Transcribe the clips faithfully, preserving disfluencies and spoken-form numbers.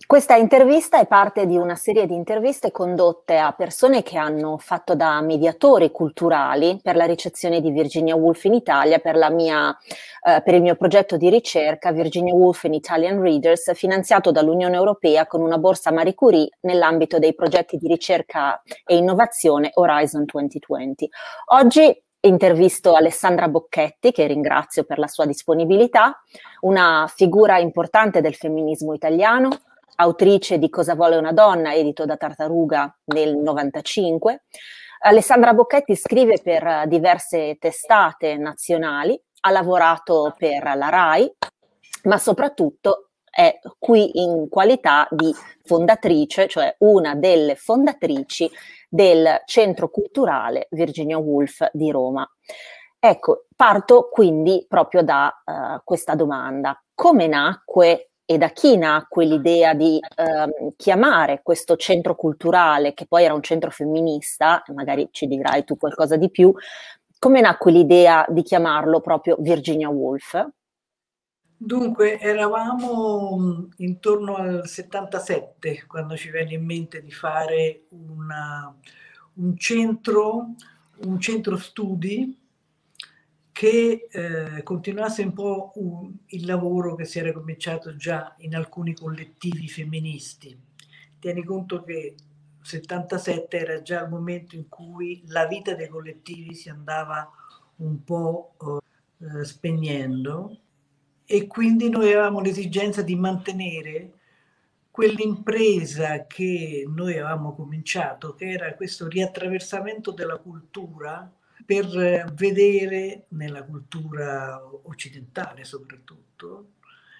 Questa intervista è parte di una serie di interviste condotte a persone che hanno fatto da mediatori culturali per la ricezione di Virginia Woolf in Italia per, la mia, eh, per il mio progetto di ricerca Virginia Woolf in Italian Readers, finanziato dall'Unione Europea con una borsa Marie Curie nell'ambito dei progetti di ricerca e innovazione Horizon duemilaventi. Oggi intervisto Alessandra Bocchetti, che ringrazio per la sua disponibilità, una figura importante del femminismo italiano, autrice di Cosa vuole una donna, edito da Tartaruga nel novantacinque. Alessandra Bocchetti scrive per diverse testate nazionali, ha lavorato per la RAI, ma soprattutto è qui in qualità di fondatrice, cioè una delle fondatrici del Centro Culturale Virginia Woolf di Roma. Ecco, parto quindi proprio da uh, questa domanda. Come nacque e da chi nacque l'idea di ehm, chiamare questo centro culturale, che poi era un centro femminista, magari ci dirai tu qualcosa di più, come nacque l'idea di chiamarlo proprio Virginia Woolf? Dunque, eravamo intorno al settantasette quando ci venne in mente di fare una, un centro, un centro studi che eh, continuasse un po' un, il lavoro che si era cominciato già in alcuni collettivi femministi. Tieni conto che settantasette era già il momento in cui la vita dei collettivi si andava un po' eh, spegnendo, e quindi noi avevamo l'esigenza di mantenere quell'impresa che noi avevamo cominciato, che era questo riattraversamento della cultura per vedere nella cultura occidentale soprattutto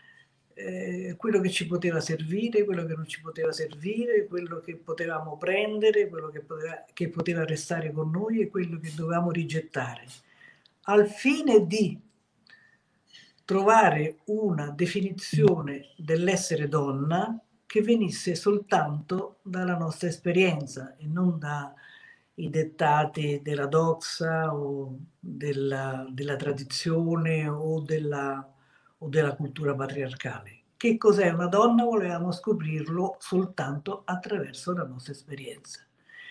eh, quello che ci poteva servire, quello che non ci poteva servire, quello che potevamo prendere, quello che poteva, che poteva restare con noi e quello che dovevamo rigettare, al fine di trovare una definizione dell'essere donna che venisse soltanto dalla nostra esperienza e non dai dettati della doxa o della, della tradizione o della, o della cultura patriarcale. Che cos'è una donna? Volevamo scoprirlo soltanto attraverso la nostra esperienza.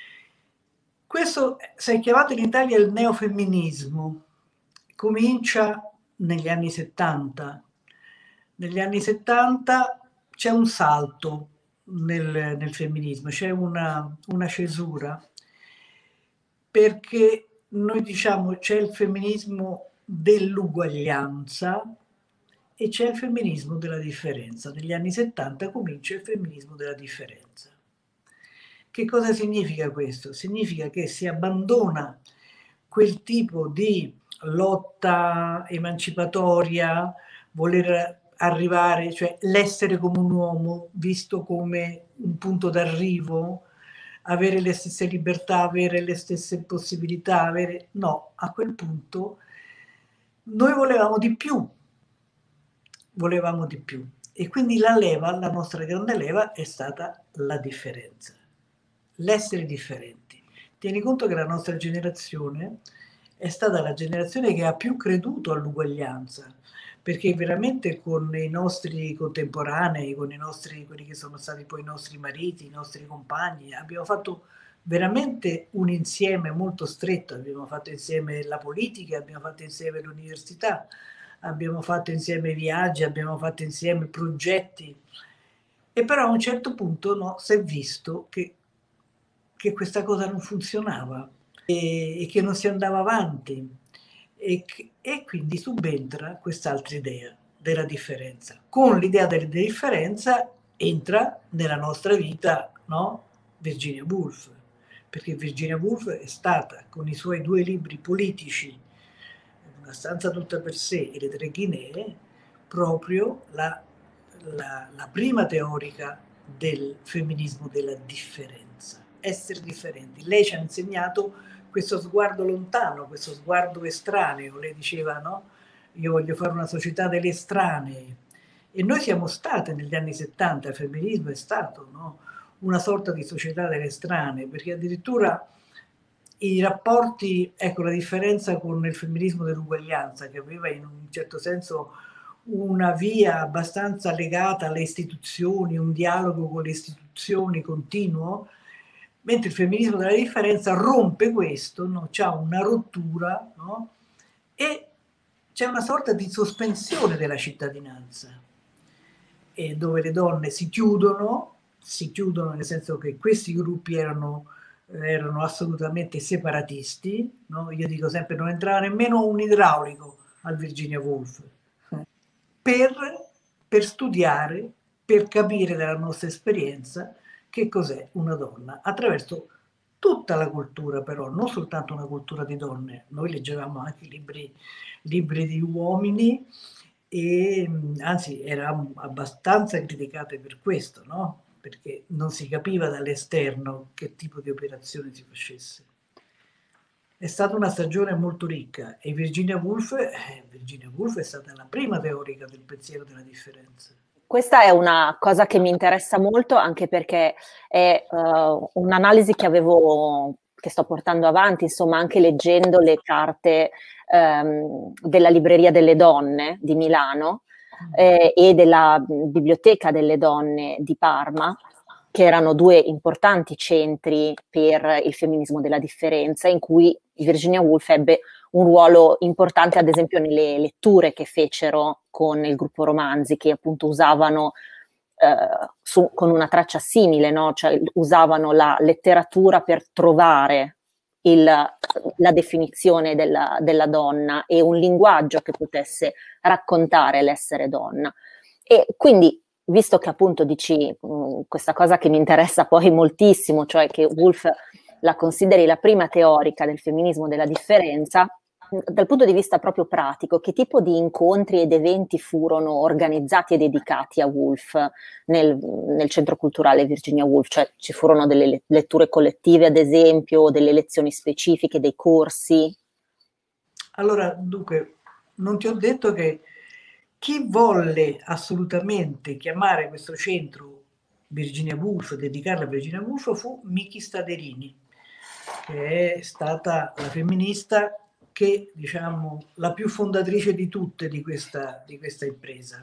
Questo si è chiamato in Italia il neofemminismo. Comincia negli anni settanta. Negli anni settanta c'è un salto nel, nel femminismo, c'è una, una cesura, perché noi diciamo c'è il femminismo dell'uguaglianza e c'è il femminismo della differenza. Negli anni settanta comincia il femminismo della differenza. Che cosa significa questo? Significa che si abbandona quel tipo di lotta emancipatoria, voler arrivare, cioè l'essere come un uomo visto come un punto d'arrivo, avere le stesse libertà, avere le stesse possibilità, avere... no, a quel punto noi volevamo di più, volevamo di più. E quindi la leva, la nostra grande leva è stata la differenza, l'essere differenti. Tieni conto che la nostra generazione è stata la generazione che ha più creduto all'uguaglianza, perché veramente con i nostri contemporanei, con i nostri, quelli che sono stati poi i nostri mariti, i nostri compagni, abbiamo fatto veramente un insieme molto stretto, abbiamo fatto insieme la politica, abbiamo fatto insieme l'università, abbiamo fatto insieme viaggi, abbiamo fatto insieme progetti, e però a un certo punto no, si è visto che, che questa cosa non funzionava e, e che non si andava avanti. E, e quindi subentra quest'altra idea della differenza. Con l'idea della differenza entra nella nostra vita, no? Virginia Woolf, perché Virginia Woolf è stata, con i suoi due libri politici, Una stanza tutta per sé e Le tre Guinee, proprio la, la, la prima teorica del femminismo della differenza, essere differenti. Lei ci ha insegnato questo sguardo lontano, questo sguardo estraneo. Lei diceva, no? Io voglio fare una società delle estranee. E noi siamo state negli anni settanta, il femminismo è stato, no? Una sorta di società delle estranee, perché addirittura i rapporti, ecco la differenza con il femminismo dell'uguaglianza, che aveva in un certo senso una via abbastanza legata alle istituzioni, un dialogo con le istituzioni continuo, mentre il femminismo della differenza rompe questo, no? C'è una rottura, no? E c'è una sorta di sospensione della cittadinanza, e dove le donne si chiudono, si chiudono nel senso che questi gruppi erano, erano assolutamente separatisti, no? Io dico sempre non entrava nemmeno un idraulico al Virginia Woolf, per, per studiare, per capire dalla nostra esperienza che cos'è una donna, attraverso tutta la cultura però, non soltanto una cultura di donne. Noi leggevamo anche libri, libri di uomini, e anzi eravamo abbastanza criticate per questo, no? Perché non si capiva dall'esterno che tipo di operazione si facesse. È stata una stagione molto ricca e Virginia Woolf, eh, Virginia Woolf è stata la prima teorica del pensiero della differenza. Questa è una cosa che mi interessa molto, anche perché è uh, un'analisi che avevo, che sto portando avanti, insomma, anche leggendo le carte um, della Libreria delle Donne di Milano eh, e della Biblioteca delle Donne di Parma, che erano due importanti centri per il femminismo della differenza, in cui Virginia Woolf ebbe un ruolo importante, ad esempio, nelle letture che fecero con il gruppo Romanzi, che appunto usavano eh, su, con una traccia simile, no? Cioè usavano la letteratura per trovare il, la definizione della, della donna e un linguaggio che potesse raccontare l'essere donna. E quindi, visto che appunto dici mh, questa cosa che mi interessa poi moltissimo, cioè che Woolf la consideri la prima teorica del femminismo della differenza, dal punto di vista proprio pratico, che tipo di incontri ed eventi furono organizzati e dedicati a Woolf nel, nel Centro Culturale Virginia Woolf? Cioè ci furono delle letture collettive, ad esempio, delle lezioni specifiche, dei corsi? Allora, dunque, non ti ho detto che chi volle assolutamente chiamare questo centro Virginia Woolf, dedicarlo a Virginia Woolf, fu Miki Staderini, che è stata la femminista che, diciamo, la più fondatrice di tutte di questa, di questa impresa.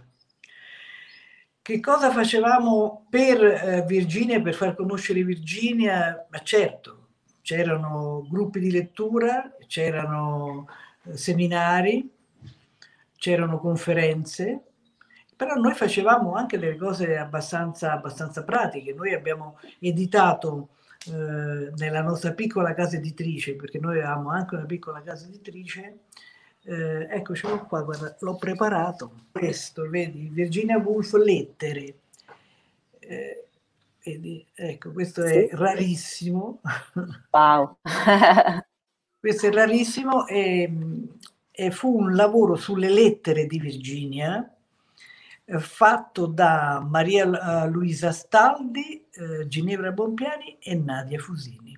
Che cosa facevamo per eh, Virginia, per far conoscere Virginia? Ma certo, c'erano gruppi di lettura, c'erano eh, seminari, c'erano conferenze, però noi facevamo anche delle cose abbastanza, abbastanza pratiche. Noi abbiamo editato eh, nella nostra piccola casa editrice, perché noi avevamo anche una piccola casa editrice, eh, ecco, ce l'ho qua, guarda, l'ho preparato, questo, vedi, Virginia Woolf Lettere. Eh, vedi, ecco, questo Sì. è rarissimo. Wow! Questo è rarissimo e, e fu un lavoro sulle lettere di Virginia, fatto da Maria Luisa Staldi, eh, Ginevra Bompiani e Nadia Fusini.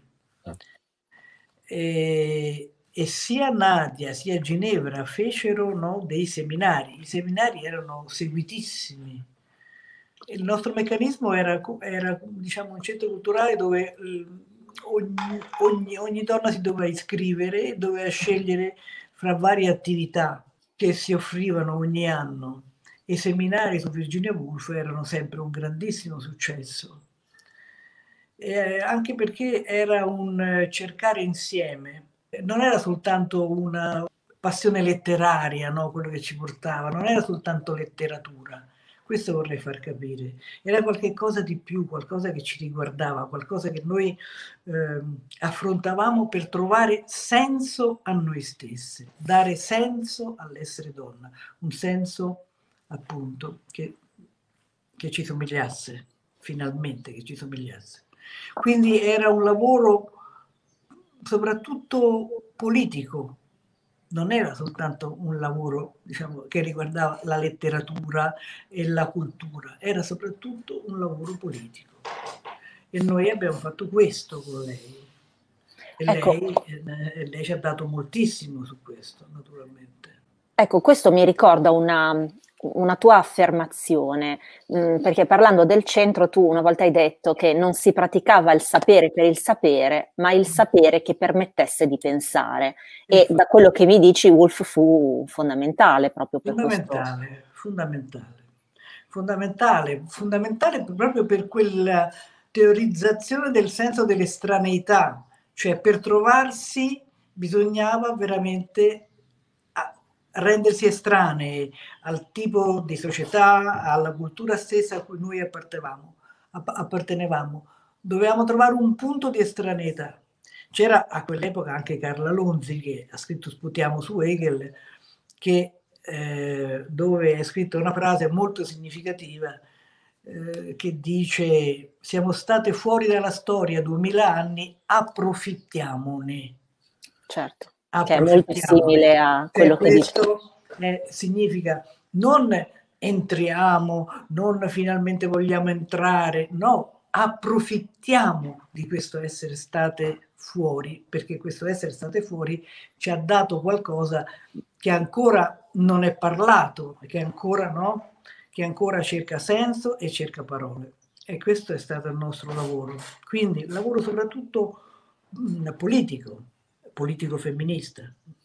E, e sia Nadia sia Ginevra fecero, no, dei seminari. I seminari erano seguitissimi. Il nostro meccanismo era, era diciamo, un centro culturale dove eh, ogni, ogni, ogni donna si doveva iscrivere e doveva scegliere fra varie attività che si offrivano ogni anno. I seminari su Virginia Woolf erano sempre un grandissimo successo, eh, anche perché era un cercare insieme, non era soltanto una passione letteraria, no? Quello che ci portava, non era soltanto letteratura, questo vorrei far capire, era qualcosa di più, qualcosa che ci riguardava, qualcosa che noi eh, affrontavamo per trovare senso a noi stesse, dare senso all'essere donna, un senso appunto che, che ci somigliasse, finalmente che ci somigliasse. Quindi era un lavoro soprattutto politico, non era soltanto un lavoro, diciamo, che riguardava la letteratura e la cultura, era soprattutto un lavoro politico. E noi abbiamo fatto questo con lei. E Ecco. lei, eh, lei ci ha dato moltissimo su questo, naturalmente. Ecco, questo mi ricorda una, una tua affermazione, mh, perché parlando del centro tu una volta hai detto che non si praticava il sapere per il sapere, ma il sapere che permettesse di pensare. E da quello che mi dici, Woolf fu fondamentale proprio per fondamentale, questo. fondamentale, fondamentale, fondamentale proprio per quella teorizzazione del senso dell'estraneità, cioè per trovarsi bisognava veramente rendersi estranei al tipo di società, alla cultura stessa a cui noi appartenevamo. appartenevamo. Dovevamo trovare un punto di estraneità. C'era a quell'epoca anche Carla Lonzi, che ha scritto Sputiamo su Hegel, che, eh, dove è scritta una frase molto significativa eh, che dice: siamo state fuori dalla storia duemila anni, approfittiamone. Certo, che è molto simile a quello cioè, che dice. Questo eh, significa non entriamo, non finalmente vogliamo entrare, no, approfittiamo di questo essere state fuori, perché questo essere state fuori ci ha dato qualcosa che ancora non è parlato, che ancora no, che ancora cerca senso e cerca parole. E questo è stato il nostro lavoro. Quindi lavoro soprattutto mh, politico, politico femminista.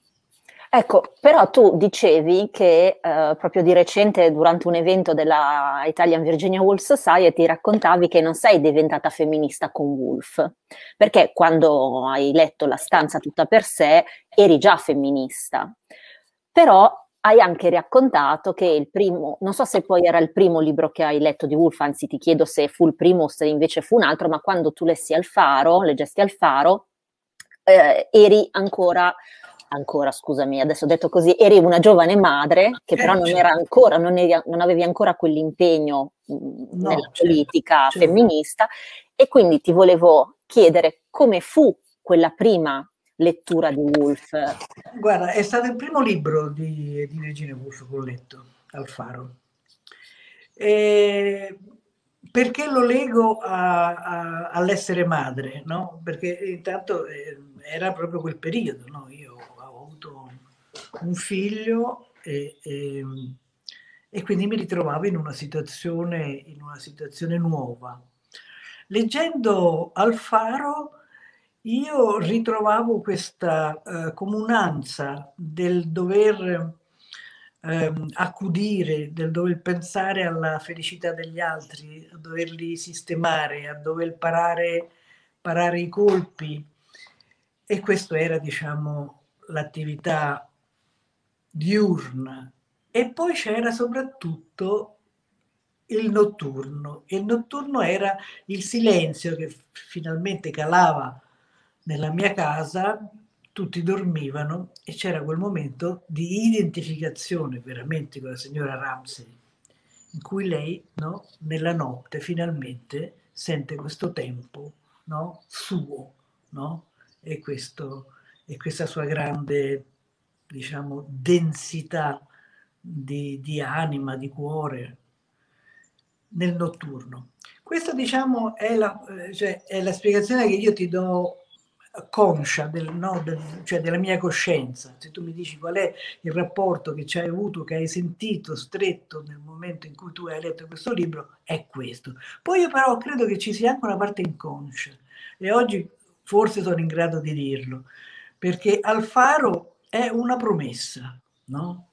Ecco, però tu dicevi che eh, proprio di recente durante un evento della Italian Virginia Woolf Society raccontavi che non sei diventata femminista con Woolf, perché quando hai letto La stanza tutta per sé eri già femminista, però hai anche raccontato che il primo, non so se poi era il primo libro che hai letto di Woolf, anzi ti chiedo se fu il primo o se invece fu un altro, ma quando tu lessi Al Faro, leggesti Al Faro, eh, eri ancora... ancora, scusami, adesso ho detto così, eri una giovane madre che però non era ancora, non, eri, non avevi ancora quell'impegno mh, no, nella certo, politica certo. femminista, e quindi ti volevo chiedere come fu quella prima lettura di Woolf. Guarda, è stato il primo libro di, di Virginia Woolf che ho letto, Al Faro. E perché lo lego a, a, all'essere madre, no? Perché intanto eh, era proprio quel periodo, no? Io ho avuto un figlio e, e, e quindi mi ritrovavo in una situazione, in una situazione nuova. Leggendo Al Faro io ritrovavo questa uh, comunanza del dover um, accudire, del dover pensare alla felicità degli altri, a doverli sistemare, a dover parare, parare i colpi. E questa era, diciamo, l'attività diurna. E poi c'era soprattutto il notturno. Il notturno era il silenzio che finalmente calava nella mia casa, tutti dormivano e c'era quel momento di identificazione veramente con la signora Ramsey, in cui lei, no, nella notte finalmente sente questo tempo, no, suo, no? E, questo, e questa sua grande, diciamo, densità di, di anima, di cuore nel notturno. Questa, diciamo, è la, cioè, è la spiegazione che io ti do conscia del, no, del, cioè della mia coscienza. Se tu mi dici qual è il rapporto che ci hai avuto, che hai sentito stretto nel momento in cui tu hai letto questo libro, è questo. Poi io però credo che ci sia anche una parte inconscia e oggi forse sono in grado di dirlo, perché Al Faro è una promessa, no?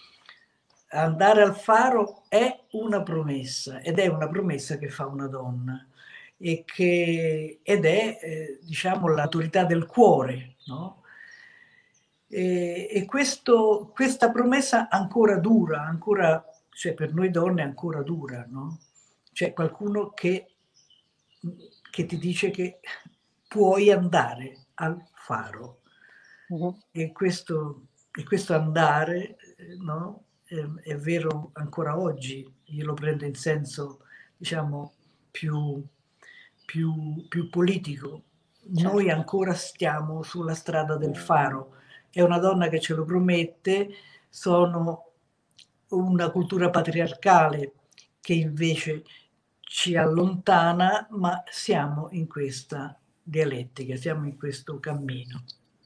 Andare al faro è una promessa ed è una promessa che fa una donna e che, ed è eh, diciamo l'autorità del cuore, no? E, e questo, questa promessa ancora dura, ancora, cioè per noi donne ancora dura, no? C'è qualcuno che, che ti dice che puoi andare al faro. Uh-huh. E, questo, e questo andare, no? È vero ancora oggi, io lo prendo in senso, diciamo, più, più, più politico. Certo. Noi ancora stiamo sulla strada del faro. È una donna che ce lo promette, sono una cultura patriarcale che invece ci allontana, ma siamo in questa dialettica, siamo in questo cammino.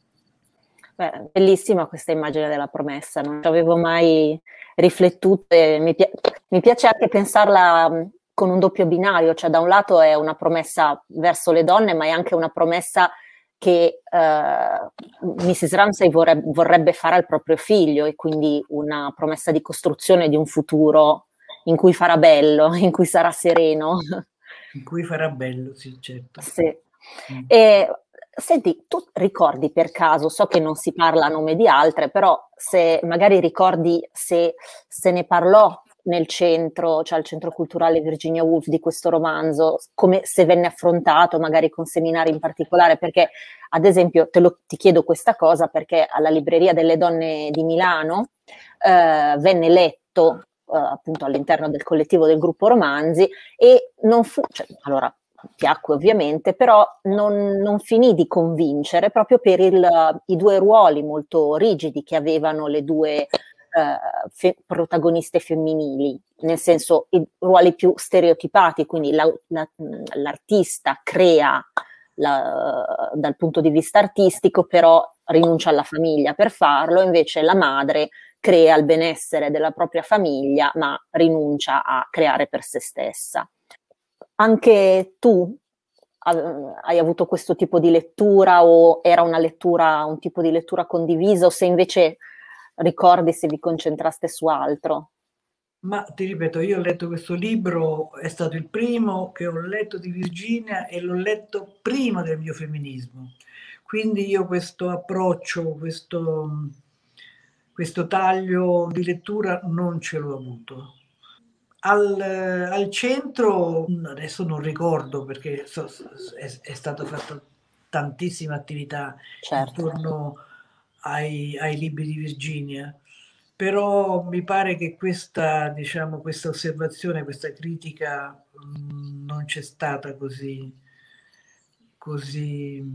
Beh, bellissima questa immagine della promessa, non ci avevo mai riflettuto e mi, pi- mi piace anche pensarla con un doppio binario, cioè da un lato è una promessa verso le donne, ma è anche una promessa che eh, missus Ramsay vorrebbe, vorrebbe fare al proprio figlio, e quindi una promessa di costruzione di un futuro in cui farà bello, in cui sarà sereno. In cui farà bello, sì, certo. Sì. Mm. E, senti, tu ricordi per caso, so che non si parla a nome di altre, però se magari ricordi se se ne parlò nel centro, cioè al Centro Culturale Virginia Woolf, di questo romanzo, come se venne affrontato, magari con seminari in particolare, perché ad esempio te lo, ti chiedo questa cosa perché alla Libreria delle Donne di Milano eh, venne letto eh, appunto all'interno del collettivo del gruppo romanzi, e non fu, cioè, allora piacque ovviamente, però non, non finì di convincere proprio per il, i due ruoli molto rigidi che avevano le due Uh, fe- protagoniste femminili, nel senso i ruoli più stereotipati, quindi la, la, l'artista crea la, dal punto di vista artistico, però rinuncia alla famiglia per farlo, invece la madre crea il benessere della propria famiglia, ma rinuncia a creare per se stessa. Anche tu hai avuto questo tipo di lettura, o era una lettura, un tipo di lettura condiviso, o se invece ricordi se vi concentraste su altro? Ma ti ripeto, io ho letto questo libro, è stato il primo che ho letto di Virginia e l'ho letto prima del mio femminismo. Quindi io questo approccio, questo, questo taglio di lettura non ce l'ho avuto. Al, al centro, adesso non ricordo perché so, è, è stata fatta tantissima attività Certo. intorno ai, ai libri di Virginia, però mi pare che questa, diciamo, questa osservazione, questa critica mh, non c'è stata così, così,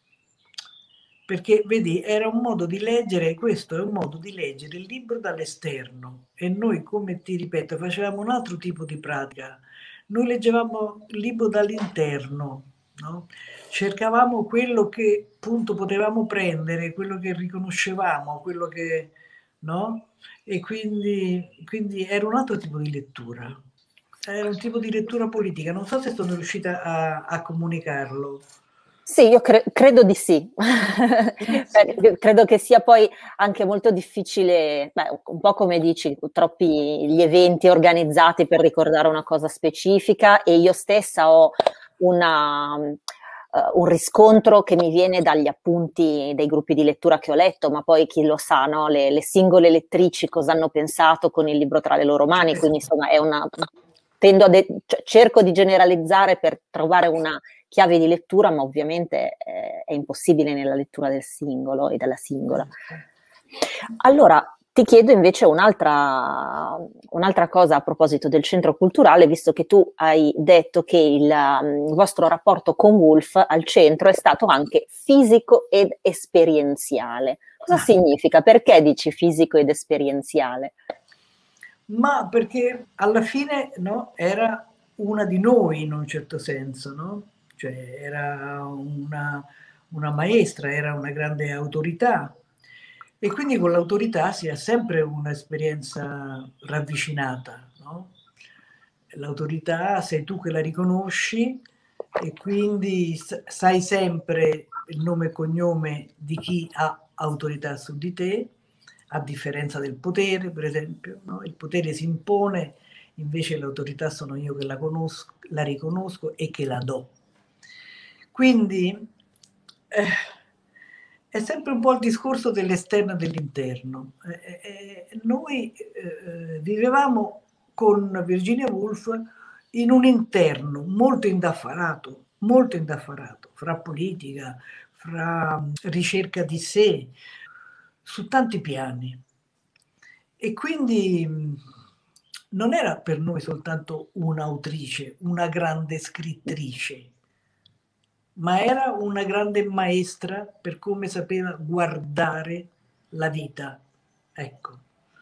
perché vedi, era un modo di leggere, questo è un modo di leggere il libro dall'esterno, e noi, come ti ripeto, facevamo un altro tipo di pratica. Noi leggevamo il libro dall'interno, no? Cercavamo quello che appunto potevamo prendere, quello che riconoscevamo, quello che, no? E quindi, quindi era un altro tipo di lettura, era un tipo di lettura politica. Non so se sono riuscita a, a comunicarlo. Sì, io cre- credo di sì. Credo che sia poi anche molto difficile, beh, un po' come dici, troppi gli eventi organizzati per ricordare una cosa specifica, e io stessa ho una, uh, un riscontro che mi viene dagli appunti dei gruppi di lettura che ho letto, ma poi chi lo sa, no? Le, le singole lettrici cosa hanno pensato con il libro tra le loro mani, quindi insomma è una... Tendo a de- cioè, cerco di generalizzare per trovare una chiave di lettura, ma ovviamente eh, è impossibile nella lettura del singolo e della singola. Allora, ti chiedo invece un'altra, un'altra cosa a proposito del centro culturale, visto che tu hai detto che il, um, il vostro rapporto con Woolf al centro è stato anche fisico ed esperienziale. Cosa significa? Perché dici fisico ed esperienziale? Ma perché alla fine, no, era una di noi in un certo senso, no? Cioè era una, una maestra, era una grande autorità, e quindi con l'autorità si ha sempre un'esperienza ravvicinata, no? L'autorità sei tu che la riconosci, e quindi sai sempre il nome e cognome di chi ha autorità su di te, a differenza del potere, per esempio, no? Il potere si impone, invece l'autorità sono io che la conosco, la riconosco e che la do. Quindi eh, è sempre un po' il discorso dell'esterno e dell'interno. Eh, eh, noi eh, vivevamo con Virginia Woolf in un interno molto indaffarato, molto indaffarato, fra politica, fra ricerca di sé, su tanti piani. E quindi non era per noi soltanto un'autrice, una grande scrittrice, ma era una grande maestra per come sapeva guardare la vita. Ecco.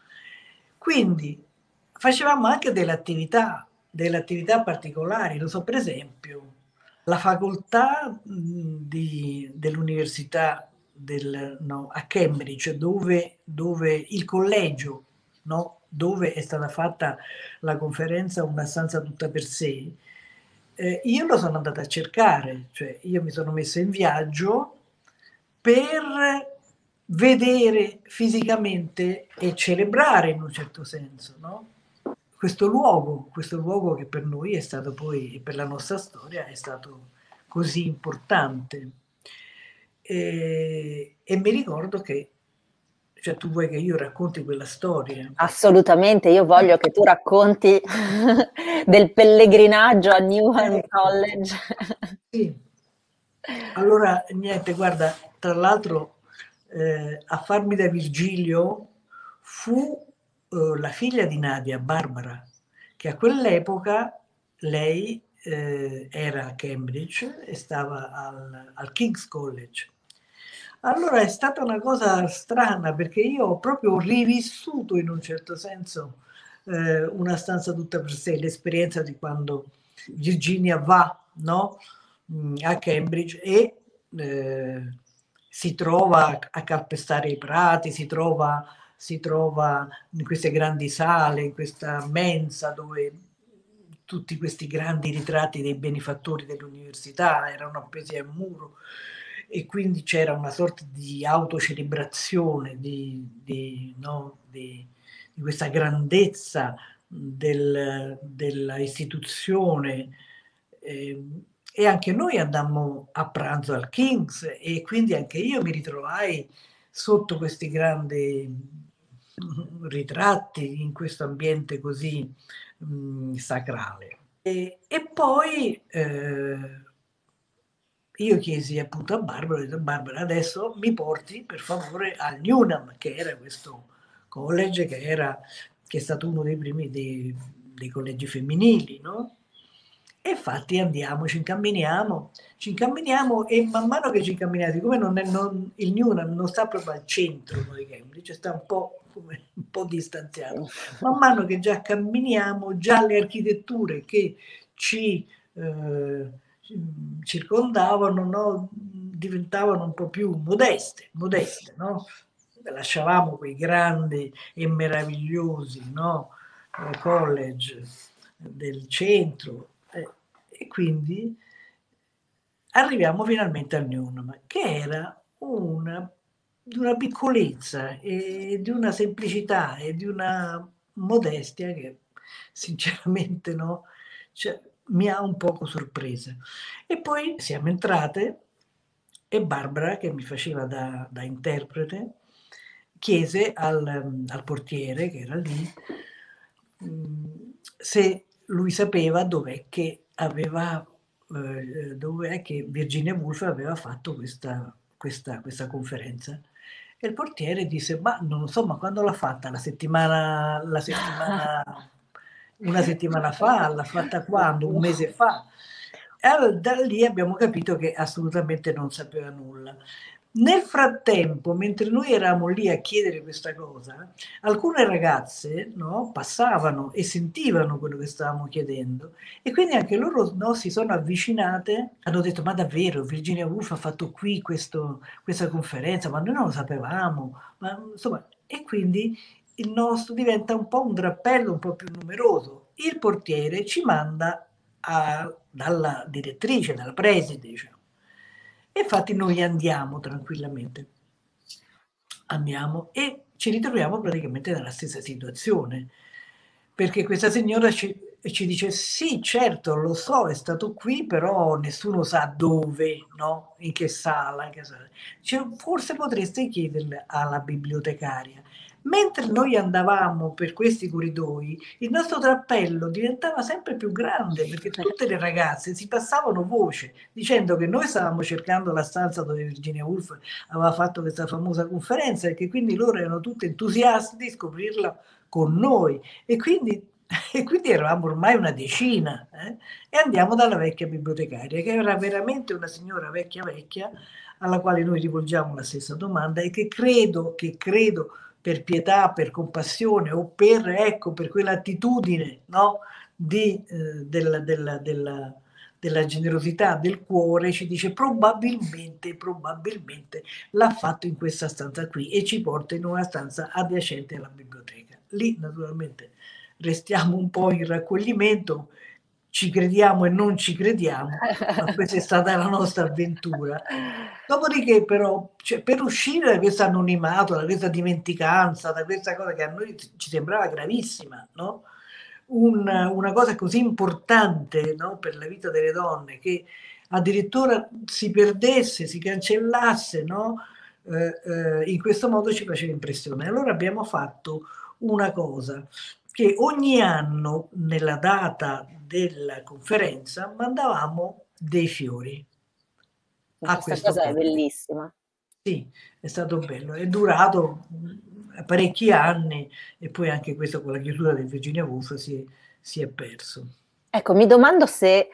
Quindi facevamo anche delle attività, delle attività particolari, lo so, per esempio, la facoltà di, dell'università del, no, a Cambridge, dove, dove il collegio, no, dove è stata fatta la conferenza Una stanza tutta per sé, eh, io lo sono andata a cercare, cioè io mi sono messa in viaggio per vedere fisicamente e celebrare in un certo senso, no? Questo luogo, questo luogo che per noi è stato poi, per la nostra storia, è stato così importante. E, e mi ricordo che, cioè tu vuoi che io racconti quella storia? Assolutamente, io voglio che tu racconti del pellegrinaggio a Newnham Ecco, College. sì. Allora, niente, guarda, tra l'altro eh, a farmi da Virgilio fu eh, la figlia di Nadia, Barbara, che a quell'epoca lei eh, era a Cambridge e stava al, al King's College. Allora è stata una cosa strana perché io ho proprio rivissuto in un certo senso eh, Una stanza tutta per sé, l'esperienza di quando Virginia va, no? A Cambridge e eh, si trova a calpestare i prati, si trova, si trova in queste grandi sale, in questa mensa dove tutti questi grandi ritratti dei benefattori dell'università erano appesi al muro e quindi c'era una sorta di autocelebrazione di, di, no, di, di questa grandezza del, della istituzione. Eh, e anche noi andammo a pranzo al King's e quindi anche io mi ritrovai sotto questi grandi ritratti in questo ambiente così mh, sacrale. E, e poi eh, io chiesi appunto a Barbara, ho detto, Barbara, adesso mi porti per favore al Newnham, che era questo college che, era, che è stato uno dei primi dei, dei collegi femminili, no? E infatti andiamo, ci incamminiamo, ci incamminiamo e man mano che ci incamminiamo, siccome non è, non, il Newnham non sta proprio al centro di Cambridge, sta un po', come, un po' distanziato, man mano che già camminiamo, già le architetture che ci eh, circondavano, no, diventavano un po' più modeste, modeste, no? Lasciavamo quei grandi e meravigliosi, no, college del centro eh, e quindi arriviamo finalmente al Newnham, che era una, di una piccolezza e di una semplicità e di una modestia che sinceramente no, cioè, mi ha un poco sorpresa. E poi siamo entrate e Barbara, che mi faceva da, da interprete, chiese al, al portiere che era lì mh, se lui sapeva dov'è che aveva eh, dov'è che Virginia Woolf aveva fatto questa, questa, questa conferenza. E il portiere disse, ma non lo so, ma quando l'ha fatta? La settimana, la settimana, una settimana fa? L'ha fatta quando? Un mese fa? E allora da lì abbiamo capito che assolutamente non sapeva nulla. Nel frattempo, mentre noi eravamo lì a chiedere questa cosa, alcune ragazze no, passavano e sentivano quello che stavamo chiedendo e quindi anche loro no, si sono avvicinate, hanno detto ma davvero Virginia Woolf ha fatto qui questo, questa conferenza, ma noi non lo sapevamo, ma, insomma, e quindi il nostro diventa un po' un drappello un po' più numeroso. Il portiere ci manda a, dalla direttrice, dalla preside, diciamo. E infatti noi andiamo tranquillamente, andiamo e ci ritroviamo praticamente nella stessa situazione, perché questa signora ci, ci dice sì, certo, lo so, è stato qui, però nessuno sa dove, no? In che sala. In che sala. Cioè, forse potreste chiederle alla bibliotecaria. Mentre noi andavamo per questi corridoi, il nostro drappello diventava sempre più grande perché tutte le ragazze si passavano voce dicendo che noi stavamo cercando la stanza dove Virginia Woolf aveva fatto questa famosa conferenza e che quindi loro erano tutte entusiasti di scoprirla con noi e quindi, e quindi eravamo ormai una decina eh? E andiamo dalla vecchia bibliotecaria che era veramente una signora vecchia vecchia alla quale noi rivolgiamo la stessa domanda e che credo, che credo per pietà, per compassione o per, ecco, per quell'attitudine no? Di, eh, della, della, della, della generosità del cuore, ci dice probabilmente, probabilmente l'ha fatto in questa stanza qui e ci porta in una stanza adiacente alla biblioteca. Lì naturalmente restiamo un po' in raccoglimento, ci crediamo e non ci crediamo, ma questa è stata la nostra avventura. Dopodiché però, cioè, per uscire da questo anonimato, da questa dimenticanza, da questa cosa che a noi ci sembrava gravissima, no? Un, una cosa così importante, no, per la vita delle donne, che addirittura si perdesse, si cancellasse, no? Eh, eh, in questo modo ci faceva impressione. Allora abbiamo fatto una cosa, che ogni anno nella data della conferenza mandavamo dei fiori a Questa questo cosa è college. bellissima. Sì, è stato bello, è durato parecchi anni e poi anche questo con la chiusura del Virginia Woolf si, si è perso. Ecco, mi domando se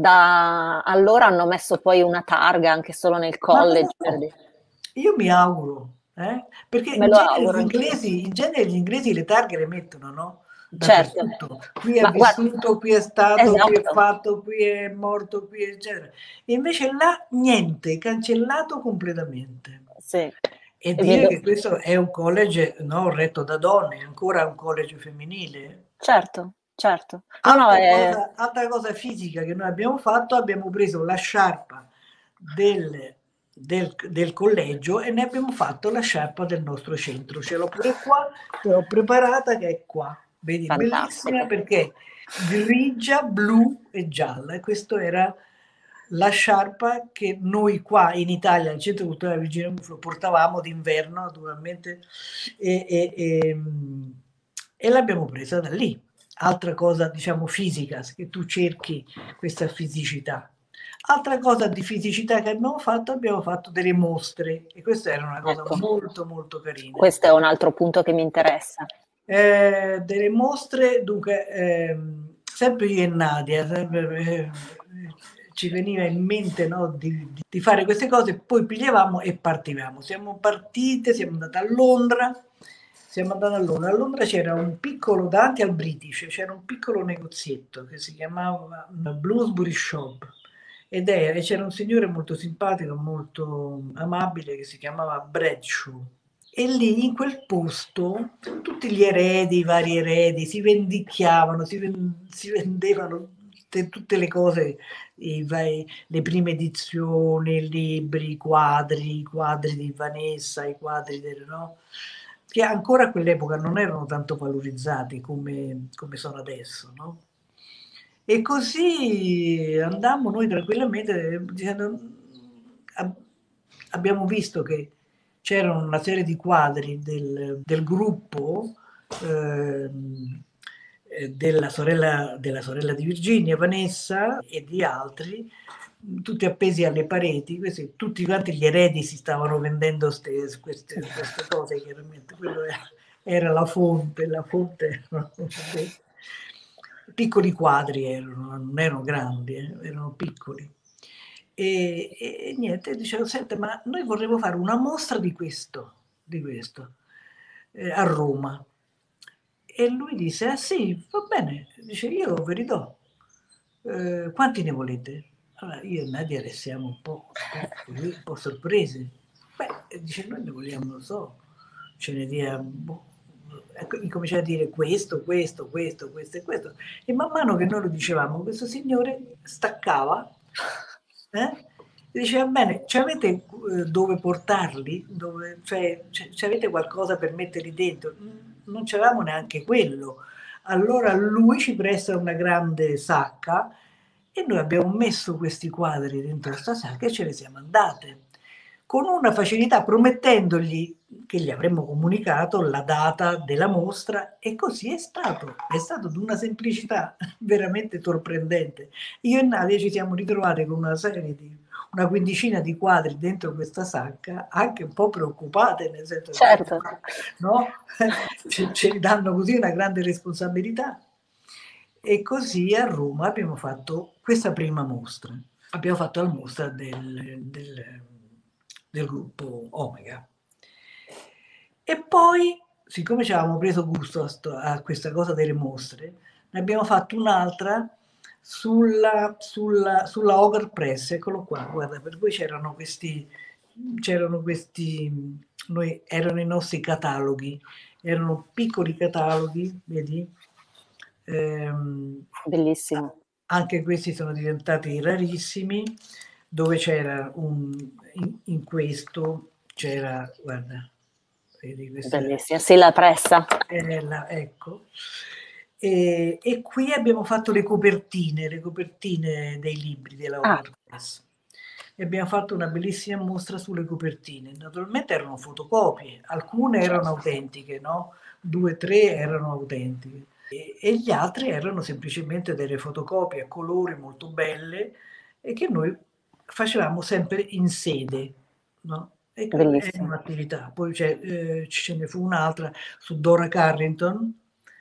da allora hanno messo poi una targa anche solo nel Ma non lo college per so, di- io mi auguro, eh? Perché Me in lo genere gli auguro anch'io. inglesi, in genere gli inglesi le targhe le mettono, no? Certo, Dappertutto. Qui è ma guarda, vissuto, qui è stato, qui è esatto, fatto, qui è morto, qui è eccetera. E invece là niente, cancellato completamente. sì. E E mi dire do- che questo è un college, no, retto da donne, è ancora un college femminile. certo, certo. No, no, Altra è... cosa, altra cosa fisica che noi abbiamo fatto, abbiamo preso la sciarpa del, del, del collegio e ne abbiamo fatto la sciarpa del nostro centro. Ce l'ho pure qua, te l'ho preparata che è qua. Vedi, bellissima fantastico. perché grigia, blu e gialla. E questa era la sciarpa che noi qua in Italia, al Centro Culturale Virginia Woolf, portavamo d'inverno naturalmente e, e, e, e l'abbiamo presa da lì. Altra cosa, diciamo, fisica, che tu cerchi questa fisicità. Altra cosa di fisicità che abbiamo fatto, abbiamo fatto delle mostre e questa era una cosa Ecco, molto molto carina. questo è un altro punto che mi interessa. Eh, delle mostre, dunque, ehm, sempre io e Nadia, sempre, eh, ci veniva in mente, no, di, di fare queste cose, poi pigliavamo e partivamo. Siamo partite, siamo andate a Londra, siamo andate a Londra. A Londra c'era un piccolo, davanti al British, c'era un piccolo negozietto che si chiamava Bloomsbury Shop ed era, e c'era un signore molto simpatico, molto amabile che si chiamava Bradshaw. E lì in quel posto tutti gli eredi, i vari eredi, si vendicchiavano, si, ven- si vendevano tutte, tutte le cose, i vari- le prime edizioni, i libri, i quadri, i quadri di Vanessa, i quadri del, no? Che ancora a quell'epoca non erano tanto valorizzati come, come sono adesso, no? E così andammo noi tranquillamente dicendo, ab- abbiamo visto che c'erano una serie di quadri del, del gruppo ehm, eh, della, sorella, della sorella di Virginia, Vanessa e di altri, tutti appesi alle pareti, questi, tutti quanti gli eredi si stavano vendendo ste, queste, queste cose, chiaramente, quello era, era la fonte, la fonte erano dei piccoli quadri, erano, non erano grandi, eh, erano piccoli. E, e niente, dicevo, senta, ma noi vorremmo fare una mostra di questo, di questo eh, a Roma. E lui disse, ah sì, va bene, dice, io ve li do. Eh, quanti ne volete? Allora io e Nadia restiamo un po', un po', così, un po' sorpresi. Beh, dice, noi ne vogliamo, non so, ce ne dia, boh, ecco, incominciava a dire questo, questo, questo, questo e questo. E man mano che noi lo dicevamo, questo signore staccava, eh? E diceva, bene, ci avete eh, dove portarli? Dove, cioè, ci avete qualcosa per metterli dentro? Non c'avevamo neanche quello. Allora lui ci presta una grande sacca e noi abbiamo messo questi quadri dentro questa sacca e ce ne siamo andate con una facilità, promettendogli che gli avremmo comunicato la data della mostra e così è stato. È stato di una semplicità veramente sorprendente. Io e Nadia ci siamo ritrovate con una serie di una quindicina di quadri dentro questa sacca, anche un po' preoccupate, nel senso che Certo. no? ce, ce danno così una grande responsabilità. E così a Roma abbiamo fatto questa prima mostra. Abbiamo fatto la mostra del, del, del gruppo Omega. E poi, siccome ci avevamo preso gusto a, sto, a questa cosa delle mostre, ne abbiamo fatto un'altra sulla, sulla, sulla Ogre Press, eccolo qua, guarda, per cui c'erano questi, c'erano questi, noi, erano i nostri cataloghi, erano piccoli cataloghi, vedi? Ehm, Bellissimo. anche questi sono diventati rarissimi, dove c'era un, in, in questo c'era, guarda, vedi questa, bellissima, sì, la pressa. è la, ecco, e, e qui abbiamo fatto le copertine, le copertine dei libri della Ah, Howard Press. E abbiamo fatto una bellissima mostra sulle copertine. Naturalmente erano fotocopie, alcune erano autentiche, no? Due, tre erano autentiche. E, e gli altri erano semplicemente delle fotocopie a colori molto belle e che noi facevamo sempre in sede, no? E quella è bellissimo. un'attività. Poi c'è, eh, ce ne fu un'altra su Dora Carrington,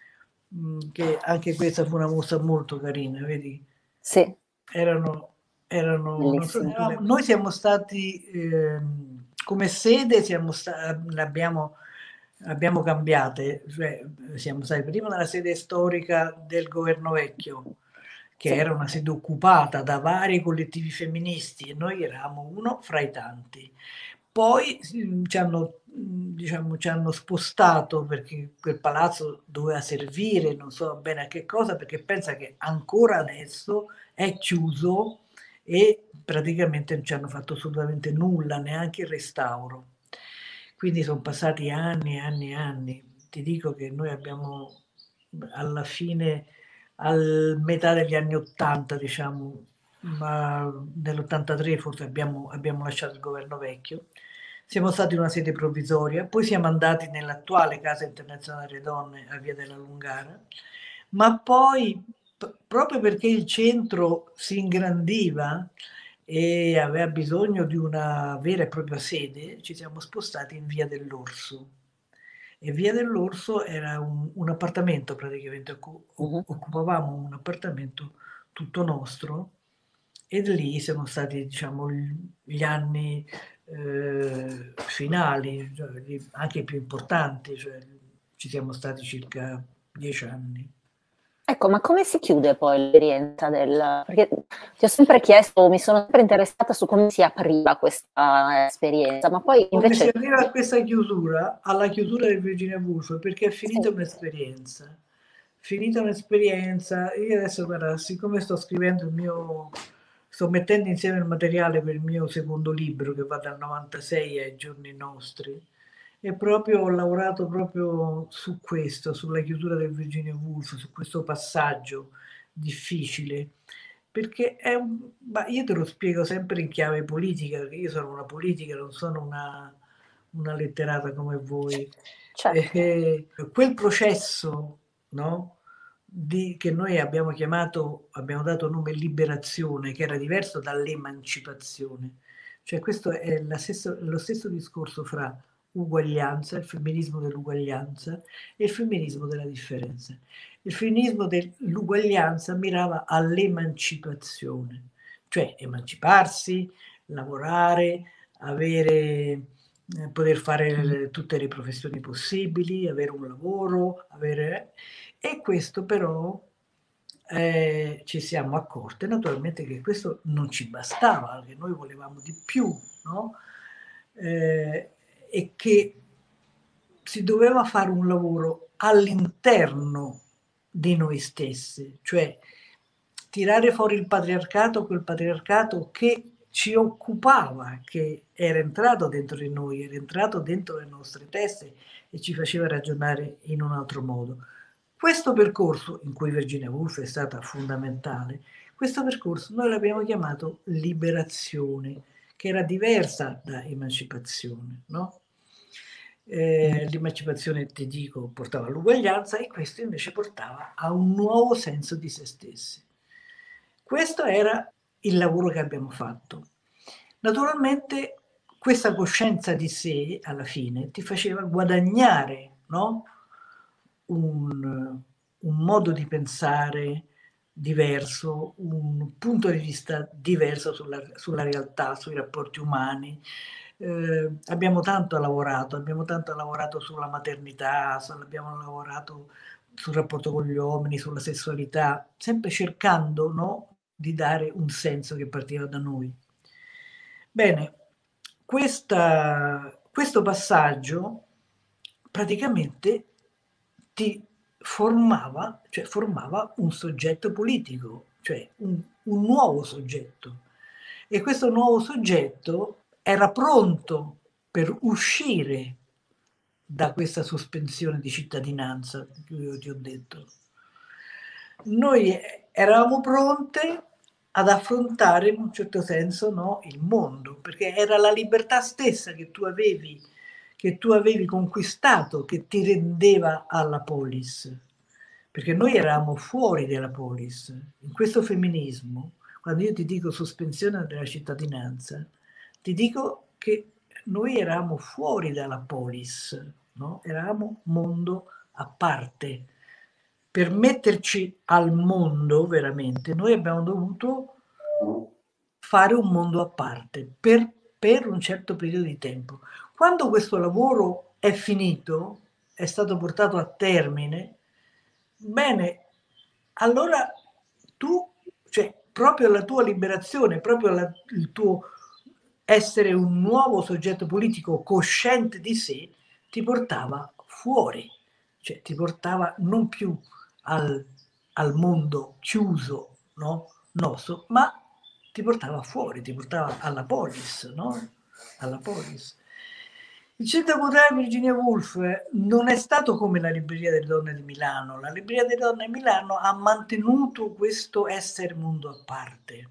mh, che anche questa fu una mostra molto carina, vedi? Sì, Erano, erano non so, bellissimo. eravamo- noi siamo stati, ehm, come sede, siamo sta- l'abbiamo abbiamo cambiate, cioè siamo stati prima nella sede storica del governo vecchio, che Sì. era una sede occupata da vari collettivi femministi e noi eravamo uno fra i tanti. Poi mm, ci hanno, mm, diciamo, ci hanno spostato perché quel palazzo doveva servire, non so bene a che cosa, perché pensa che ancora adesso è chiuso e praticamente non ci hanno fatto assolutamente nulla, neanche il restauro. Quindi sono passati anni e anni e anni. Ti dico che noi abbiamo alla fine, al metà degli anni ottanta, diciamo, ma nell'ottantatré forse abbiamo, abbiamo lasciato il governo vecchio. Siamo stati in una sede provvisoria, poi siamo andati nell'attuale Casa Internazionale delle Donne a Via della Lungara, ma poi, p- proprio perché il centro si ingrandiva e aveva bisogno di una vera e propria sede, ci siamo spostati in Via dell'Orso. E Via dell'Orso era un, un appartamento praticamente, occu- Mhm. occupavamo un appartamento tutto nostro e lì siamo stati, diciamo, gli anni eh, finali, cioè, anche più importanti, cioè, ci siamo stati circa dieci anni. Ecco, ma come si chiude poi l'esperienza del... Perché ti ho sempre chiesto, mi sono sempre interessata su come si apriva questa esperienza, ma poi Come si invece... arriva a questa chiusura? Alla chiusura del Virginia Woolf, perché è Sì. finita un'esperienza. Finita un'esperienza, io adesso, guarda, siccome sto scrivendo il mio, sto mettendo insieme il materiale per il mio secondo libro che va dal novantasei ai giorni nostri, e proprio ho lavorato proprio su questo, sulla chiusura del Virginia Woolf, su questo passaggio difficile, perché è un, ma io te lo spiego sempre in chiave politica, perché io sono una politica, non sono una, una letterata come voi. Certo. Eh, quel processo, no? Di, che noi abbiamo chiamato, abbiamo dato nome liberazione, che era diverso dall'emancipazione. Cioè questo è la stessa, lo stesso discorso fra uguaglianza, il femminismo dell'uguaglianza e il femminismo della differenza. Il femminismo dell'uguaglianza mirava all'emancipazione, cioè emanciparsi, lavorare, avere, eh, poter fare le, tutte le professioni possibili, avere un lavoro, avere... E questo però eh, ci siamo accorte naturalmente che questo non ci bastava, che noi volevamo di più, no? Eh, e che si doveva fare un lavoro all'interno di noi stessi, cioè tirare fuori il patriarcato, quel patriarcato che ci occupava, che era entrato dentro di noi, era entrato dentro le nostre teste e ci faceva ragionare in un altro modo. Questo percorso, in cui Virginia Woolf è stata fondamentale, questo percorso noi l'abbiamo chiamato liberazione, che era diversa da emancipazione, no? Eh, l'emancipazione, ti dico, portava all'uguaglianza e questo invece portava a un nuovo senso di se stessi. Questo era il lavoro che abbiamo fatto. Naturalmente questa coscienza di sé, alla fine, ti faceva guadagnare, no? un, un modo di pensare diverso, un punto di vista diverso sulla, sulla realtà, sui rapporti umani. Eh, abbiamo tanto lavorato, abbiamo tanto lavorato sulla maternità, abbiamo lavorato sul rapporto con gli uomini, sulla sessualità, sempre cercando, no, di dare un senso che partiva da noi. Bene, questa, questo passaggio praticamente ti formava, cioè formava un soggetto politico, cioè cioè un, un nuovo soggetto. E questo nuovo soggetto era pronto per uscire da questa sospensione di cittadinanza che io ti ho detto. Noi eravamo pronte ad affrontare in un certo senso, no, il mondo, perché era la libertà stessa che tu avevi, che tu avevi conquistato, che ti rendeva alla polis, perché noi eravamo fuori dalla polis. In questo femminismo, quando io ti dico sospensione della cittadinanza, ti dico che noi eravamo fuori dalla polis, no? Eravamo mondo a parte. Per metterci al mondo veramente, noi abbiamo dovuto fare un mondo a parte per, per un certo periodo di tempo. Quando questo lavoro è finito, è stato portato a termine, bene, allora tu, cioè proprio la tua liberazione, proprio la, il tuo essere un nuovo soggetto politico cosciente di sé, ti portava fuori, cioè ti portava non più al, al mondo chiuso, no? nostro, ma ti portava fuori, ti portava alla polis, no? Alla polis. Il Centro Culturale Virginia Woolf non è stato come la Libreria delle Donne di Milano. La Libreria delle Donne di Milano ha mantenuto questo essere mondo a parte,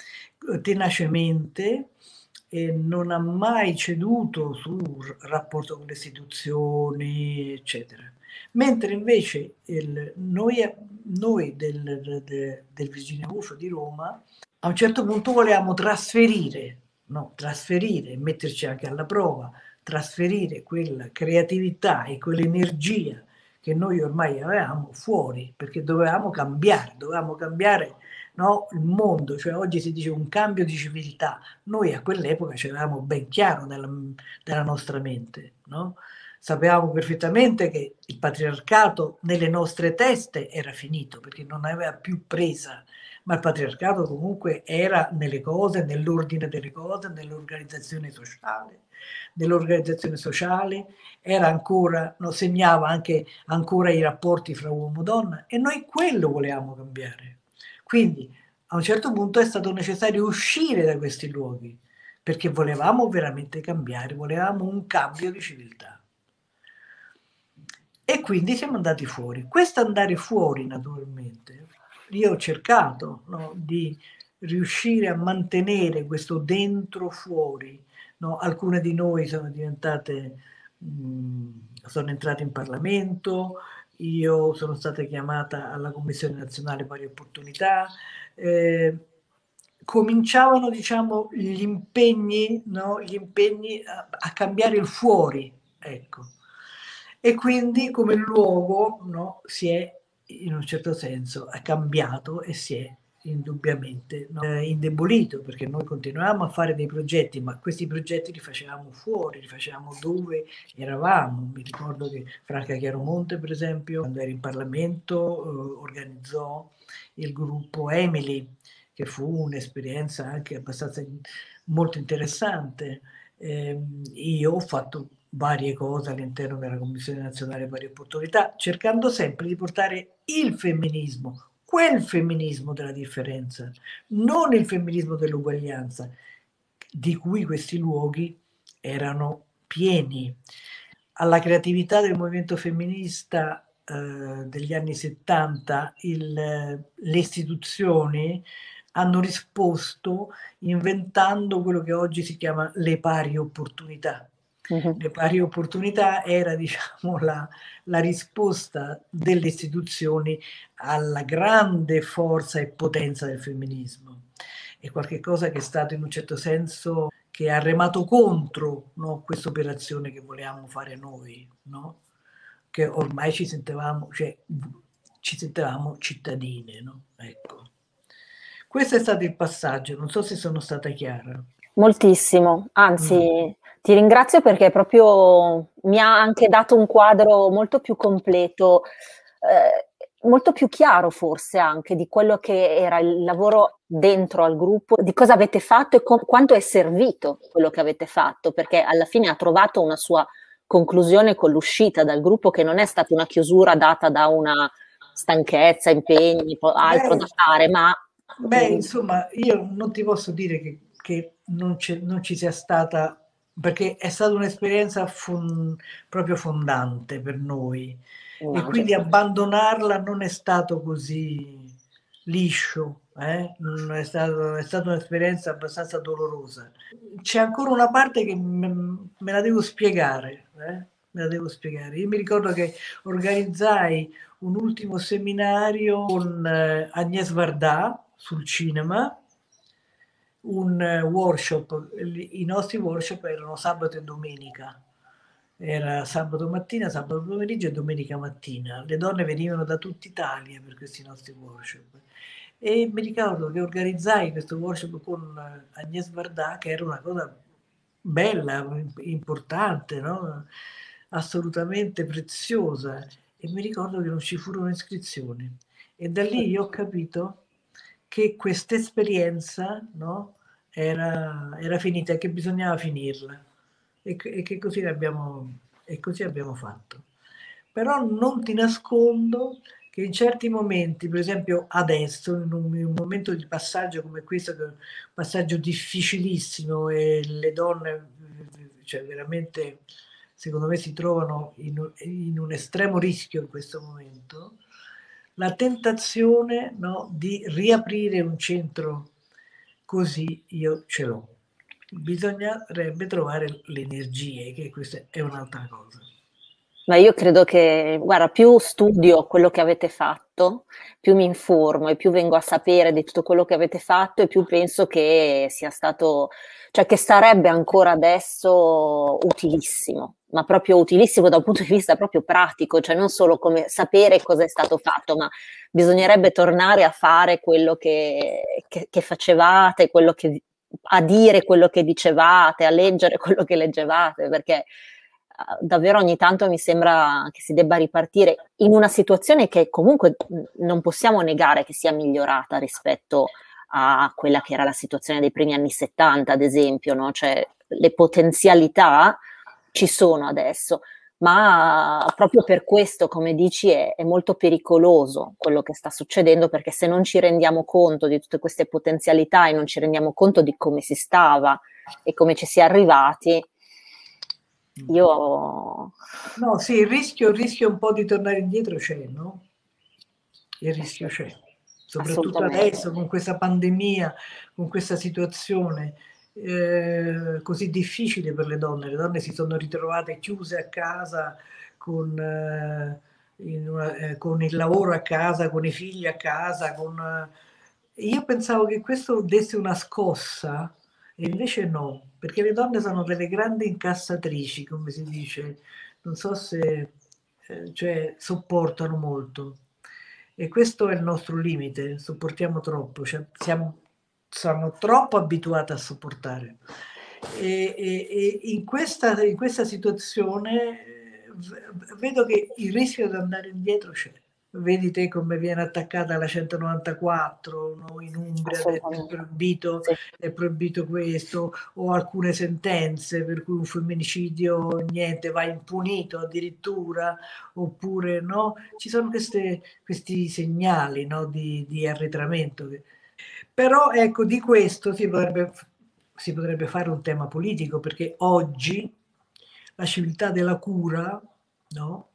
tenacemente, e non ha mai ceduto sul rapporto con le istituzioni, eccetera. Mentre invece il, noi, noi del, del, del Virginia Woolf di Roma a un certo punto volevamo trasferire, no, trasferire, metterci anche alla prova, trasferire quella creatività e quell'energia che noi ormai avevamo fuori, perché dovevamo cambiare, dovevamo cambiare, no, il mondo, cioè oggi si dice un cambio di civiltà, noi a quell'epoca ce l'avevamo ben chiaro nella, nella nostra mente, no? Sapevamo perfettamente che il patriarcato nelle nostre teste era finito, perché non aveva più presa, ma il patriarcato comunque era nelle cose, nell'ordine delle cose, nell'organizzazione sociale, nell'organizzazione sociale, era ancora, no, segnava anche ancora i rapporti fra uomo e donna, e noi quello volevamo cambiare. Quindi a un certo punto è stato necessario uscire da questi luoghi, perché volevamo veramente cambiare, volevamo un cambio di civiltà. E quindi siamo andati fuori. Questo andare fuori, naturalmente, io ho cercato, no, di riuscire a mantenere questo dentro fuori, no? Alcune di noi sono diventate, mh, sono entrate in Parlamento, io sono stata chiamata alla Commissione Nazionale Pari Opportunità, eh, cominciavano, diciamo, gli impegni, no? Gli impegni a, a cambiare il fuori, ecco. E quindi come luogo, no, si è in un certo senso è cambiato e si è indubbiamente, no, indebolito, perché noi continuavamo a fare dei progetti, ma questi progetti li facevamo fuori, li facevamo dove eravamo. Mi ricordo che Franca Chiaromonte, per esempio, quando era in Parlamento, eh, organizzò il gruppo Emily, che fu un'esperienza anche abbastanza molto interessante. Eh, io ho fatto varie cose all'interno della Commissione Nazionale Pari Opportunità, cercando sempre di portare il femminismo, quel femminismo della differenza, non il femminismo dell'uguaglianza, di cui questi luoghi erano pieni. Alla creatività del movimento femminista eh, degli anni settanta, il, le istituzioni hanno risposto inventando quello che oggi si chiama le pari opportunità. Uh-huh. Le pari opportunità era, diciamo, la, la risposta delle istituzioni alla grande forza e potenza del femminismo. È qualcosa che è stato in un certo senso che ha remato contro, no, questa operazione che volevamo fare noi, no? Che ormai ci sentivamo, cioè, ci sentivamo cittadine, no? Ecco. Questo è stato il passaggio, non so se sono stata chiara. Moltissimo, anzi mm. ti ringrazio perché proprio mi ha anche dato un quadro molto più completo, eh, molto più chiaro forse anche di quello che era il lavoro dentro al gruppo, di cosa avete fatto e com- quanto è servito quello che avete fatto, perché alla fine ha trovato una sua conclusione con l'uscita dal gruppo, che non è stata una chiusura data da una stanchezza, impegni, altro da fare, ma Beh, insomma, io non ti posso dire che, che non, non ci sia stata, perché è stata un'esperienza fon, proprio fondante per noi, e quindi Immagino. abbandonarla non è stato così liscio, eh? Non è stato, è stata un'esperienza abbastanza dolorosa. C'è ancora una parte che me, me la devo spiegare, eh? Me la devo spiegare. Io mi ricordo che organizzai un ultimo seminario con eh, Agnès Varda sul cinema, un eh, workshop, i nostri workshop erano sabato e domenica, era sabato mattina, sabato pomeriggio e domenica mattina. Le donne venivano da tutta Italia per questi nostri workshop. E mi ricordo che organizzai questo workshop con eh, Agnès Varda, che era una cosa bella, importante, no? Assolutamente preziosa. E mi ricordo che non ci furono iscrizioni. E da lì io ho capito che questa esperienza, no, era, era finita e che bisognava finirla. E, e che così abbiamo, e così abbiamo fatto. Però non ti nascondo che in certi momenti, per esempio adesso, in un, in un momento di passaggio come questo, che è un passaggio difficilissimo e le donne, cioè veramente, secondo me, si trovano in, in un estremo rischio in questo momento, la tentazione, no, di riaprire un centro così io ce l'ho. Bisognerebbe trovare le energie, che questa è un'altra cosa. Ma io credo che, guarda, più studio quello che avete fatto, più mi informo e più vengo a sapere di tutto quello che avete fatto e più penso che sia stato, cioè che sarebbe ancora adesso utilissimo, ma proprio utilissimo da un punto di vista proprio pratico, cioè non solo come sapere cosa è stato fatto, ma bisognerebbe tornare a fare quello che, che, che facevate, quello che, a dire quello che dicevate, a leggere quello che leggevate, perché davvero ogni tanto mi sembra che si debba ripartire in una situazione che comunque non possiamo negare che sia migliorata rispetto a quella che era la situazione dei primi anni settanta, ad esempio, no? Cioè, le potenzialità ci sono adesso, ma proprio per questo, come dici, è, è molto pericoloso quello che sta succedendo, perché se non ci rendiamo conto di tutte queste potenzialità e non ci rendiamo conto di come si stava e come ci si è arrivati, io... No, sì, il rischio, il rischio un po' di tornare indietro c'è, no? Il rischio c'è, soprattutto Assolutamente. adesso con questa pandemia, con questa situazione eh, così difficile per le donne. Le donne si sono ritrovate chiuse a casa con, eh, una, eh, con il lavoro a casa, con i figli a casa. Con, eh, io pensavo che questo desse una scossa e invece no, perché le donne sono delle grandi incassatrici, come si dice, non so se eh, cioè, sopportano molto. E questo è il nostro limite, sopportiamo troppo, cioè siamo, siamo troppo abituati a sopportare. E, e, e in, questa, in questa situazione eh, vedo che il rischio di andare indietro c'è. Vedi te come viene attaccata la centonovantaquattro, no? In Umbria è proibito, Sì. è proibito questo, o alcune sentenze per cui un femminicidio niente, va impunito addirittura, oppure no? Ci sono queste, questi segnali, no? di, di arretramento. Però ecco, di questo si potrebbe, si potrebbe fare un tema politico, perché oggi la civiltà della cura, no?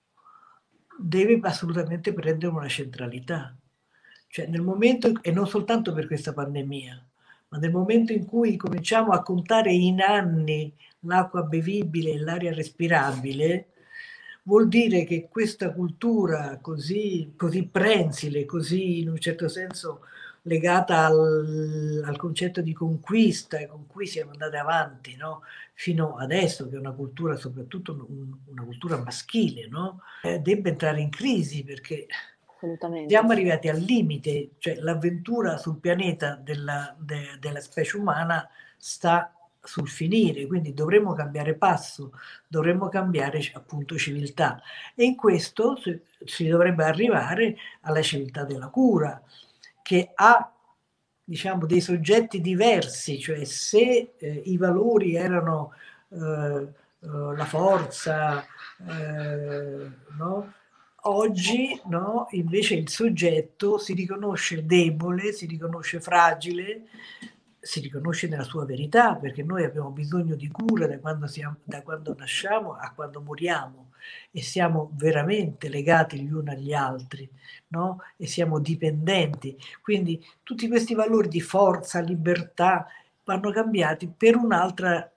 Deve assolutamente prendere una centralità. Cioè nel momento, e non soltanto per questa pandemia, ma nel momento in cui cominciamo a contare in anni l'acqua bevibile e l'aria respirabile, vuol dire che questa cultura così, così prensile, così in un certo senso legata al, al concetto di conquista con cui siamo andati avanti, no? Fino adesso, che è una cultura, soprattutto un, una cultura maschile, no? Eh, debba entrare in crisi, perché siamo arrivati al limite, cioè l'avventura sul pianeta della, de, della specie umana sta sul finire, quindi dovremmo cambiare passo, dovremmo cambiare appunto civiltà, e in questo si, si dovrebbe arrivare alla civiltà della cura, che ha, diciamo, dei soggetti diversi, cioè se eh, i valori erano eh, eh, la forza, eh, no? Oggi, no, invece il soggetto si riconosce debole, si riconosce fragile, si riconosce nella sua verità, perché noi abbiamo bisogno di cura da quando, siamo, da quando nasciamo a quando moriamo, e siamo veramente legati gli uni agli altri, no? E siamo dipendenti. Quindi tutti questi valori di forza, libertà, vanno cambiati per un'altra,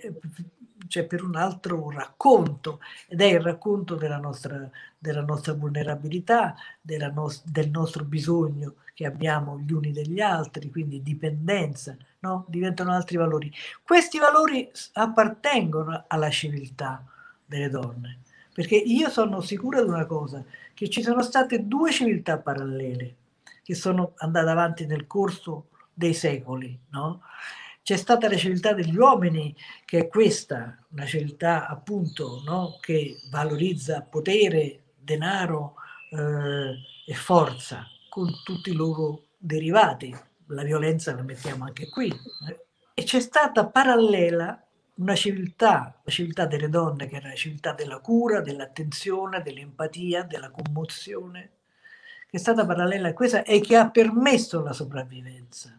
cioè per un altro racconto, ed è il racconto della nostra, della nostra vulnerabilità, della no- del nostro bisogno che abbiamo gli uni degli altri, quindi dipendenza, no? Diventano altri valori. Questi valori appartengono alla civiltà delle donne, perché io sono sicura di una cosa, che ci sono state due civiltà parallele che sono andate avanti nel corso dei secoli, no? C'è stata la civiltà degli uomini, che è questa, una civiltà appunto, no? Che valorizza potere, denaro eh, e forza, con tutti i loro derivati. La violenza la mettiamo anche qui. Eh. E c'è stata parallela una civiltà, la civiltà delle donne, che era la civiltà della cura, dell'attenzione, dell'empatia, della commozione, che è stata parallela a questa e che ha permesso la sopravvivenza.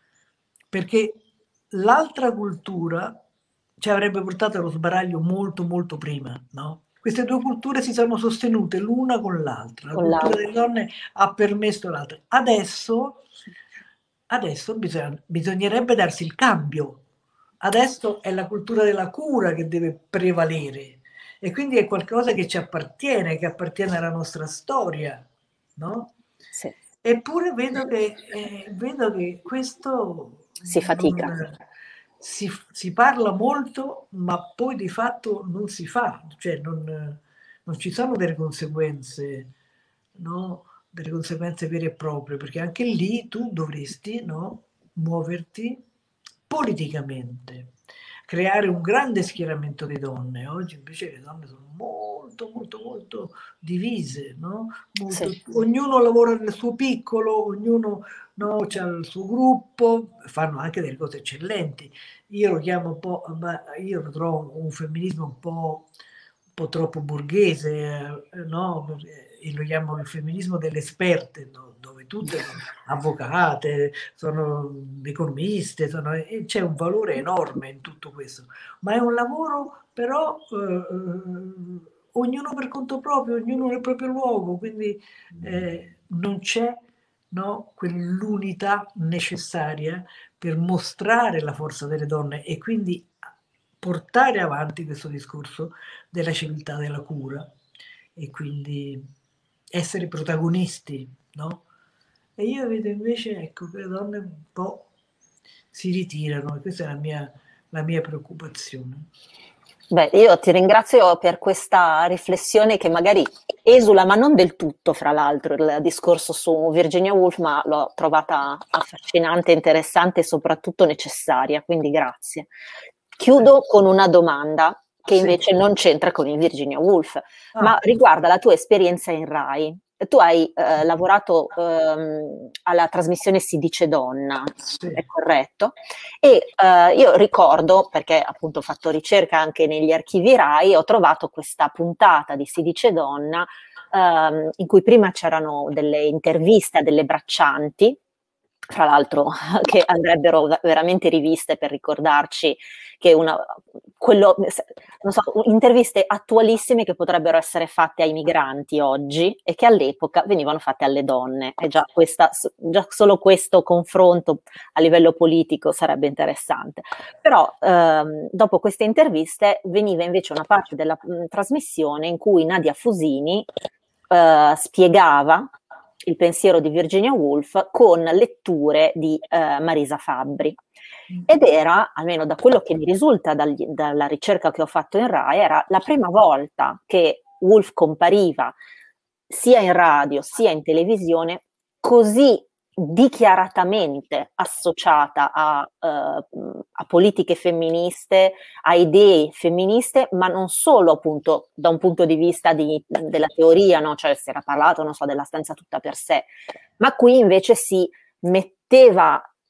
Perché l'altra cultura ci avrebbe portato allo sbaraglio molto molto prima, no? Queste due culture si sono sostenute l'una con l'altra, la Con cultura l'altro. delle donne ha permesso l'altra. Adesso, adesso bisogna, bisognerebbe darsi il cambio. Adesso è la cultura della cura che deve prevalere, e quindi è qualcosa che ci appartiene, che appartiene alla nostra storia, no? Sì. Eppure vedo che, eh, vedo che questo Si fatica. non, si, si parla molto, ma poi di fatto non si fa, cioè non, non ci sono delle conseguenze, no? Delle conseguenze vere e proprie, perché anche lì tu dovresti, no? Muoverti politicamente, creare un grande schieramento di donne. Oggi invece le donne sono molto, molto, molto divise, no? Molto, Sì. ognuno lavora nel suo piccolo, ognuno, no, ha il suo gruppo, fanno anche delle cose eccellenti. Io lo chiamo un po', ma io lo trovo un femminismo un po', un po' troppo borghese, eh, no? E lo chiamo il femminismo delle esperte, no? Dove tutte sono avvocate, sono economiste, sono, e c'è un valore enorme in tutto questo, ma è un lavoro però eh, ognuno per conto proprio, ognuno nel proprio luogo, quindi eh, non c'è, no, quell'unità necessaria per mostrare la forza delle donne e quindi portare avanti questo discorso della civiltà della cura e quindi essere protagonisti, no? E io vedo invece, ecco, che le donne un po' si ritirano, e questa è la mia, la mia preoccupazione. Beh, io ti ringrazio per questa riflessione che magari esula, ma non del tutto, fra l'altro, il discorso su Virginia Woolf, ma l'ho trovata affascinante, interessante e soprattutto necessaria, quindi grazie. Chiudo con una domanda che Sì. invece non c'entra con il Virginia Woolf, ma Ah, riguarda la tua esperienza in Rai. Tu hai eh, lavorato ehm, alla trasmissione Si dice donna, sì. è corretto? E eh, io ricordo, perché appunto ho fatto ricerca anche negli archivi Rai, ho trovato questa puntata di Si dice donna ehm, in cui prima c'erano delle interviste a delle braccianti, fra l'altro che andrebbero veramente riviste per ricordarci che una, quello, non so, interviste attualissime che potrebbero essere fatte ai migranti oggi e che all'epoca venivano fatte alle donne. E già, questa, già solo questo confronto a livello politico sarebbe interessante. Però ehm, dopo queste interviste veniva invece una parte della mh, trasmissione in cui Nadia Fusini eh, spiegava il pensiero di Virginia Woolf con letture di eh, Marisa Fabbri. Ed era, almeno da quello che mi risulta dagli, dalla ricerca che ho fatto in Rai, era la prima volta che Woolf compariva sia in radio sia in televisione così dichiaratamente associata a, uh, a politiche femministe, a idee femministe, ma non solo appunto da un punto di vista di, della teoria, no? Cioè si era parlato, non so, della stanza tutta per sé, ma qui invece si metteva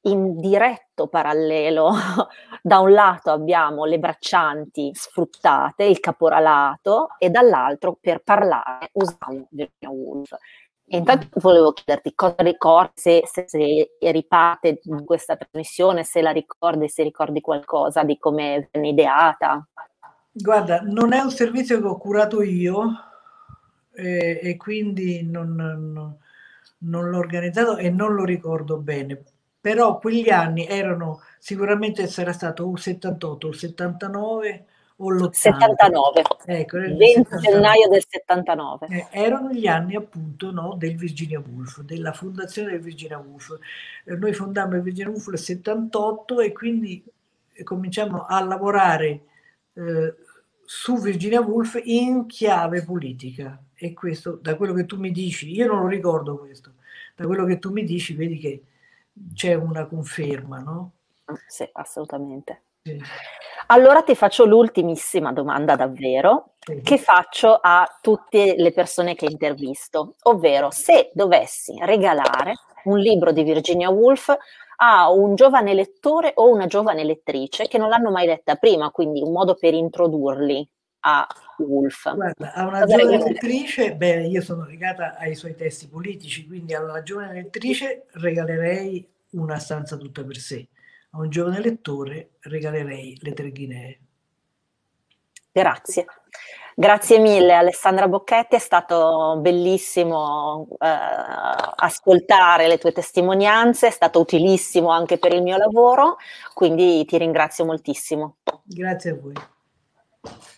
in diretto parallelo, da un lato abbiamo le braccianti sfruttate, il caporalato, e dall'altro per parlare usiamo Virginia Woolf. E intanto volevo chiederti cosa ricordi, se, se, se eri parte di questa trasmissione, se la ricordi, se ricordi qualcosa di come venne ideata. Guarda, non è un servizio che ho curato io eh, e quindi non, non, non l'ho organizzato e non lo ricordo bene, però quegli anni erano, sicuramente sarà stato o il settantotto, o il settantanove o l'ottanta. settantanove, Ecco, nel venti settantanove. gennaio del settantanove. Eh, erano gli anni appunto, no, del Virginia Woolf, della fondazione del Virginia Woolf. Eh, noi fondammo il Virginia Woolf nel settantotto e quindi cominciamo a lavorare eh, su Virginia Woolf in chiave politica. E questo, da quello che tu mi dici, io non lo ricordo questo, da quello che tu mi dici vedi che c'è una conferma, no? Sì, assolutamente. Sì. Allora ti faccio l'ultimissima domanda davvero, sì, che faccio a tutte le persone che intervisto, ovvero se dovessi regalare un libro di Virginia Woolf a un giovane lettore o una giovane lettrice che non l'hanno mai letta prima, quindi un modo per introdurli a Woolf. Guarda, a una giovane lettrice, beh, io sono legata ai suoi testi politici, quindi a una giovane lettrice regalerei Una stanza tutta per sé. A un giovane lettore regalerei Le Tre Guinee. Grazie. Grazie mille Alessandra Bocchetti, è stato bellissimo eh, ascoltare le tue testimonianze, è stato utilissimo anche per il mio lavoro, quindi ti ringrazio moltissimo. Grazie a voi.